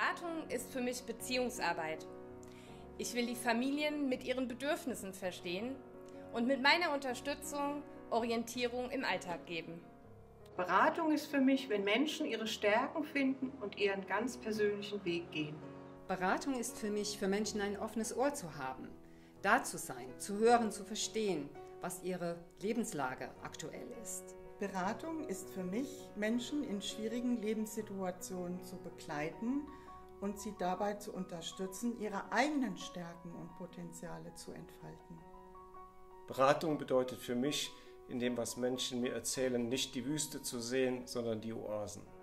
Beratung ist für mich Beziehungsarbeit. Ich will die Familien mit ihren Bedürfnissen verstehen und mit meiner Unterstützung Orientierung im Alltag geben. Beratung ist für mich, wenn Menschen ihre Stärken finden und ihren ganz persönlichen Weg gehen. Beratung ist für mich, für Menschen ein offenes Ohr zu haben, da zu sein, zu hören, zu verstehen, was ihre Lebenslage aktuell ist. Beratung ist für mich, Menschen in schwierigen Lebenssituationen zu begleiten und sie dabei zu unterstützen, ihre eigenen Stärken und Potenziale zu entfalten. Beratung bedeutet für mich, in dem, was Menschen mir erzählen, nicht die Wüste zu sehen, sondern die Oasen.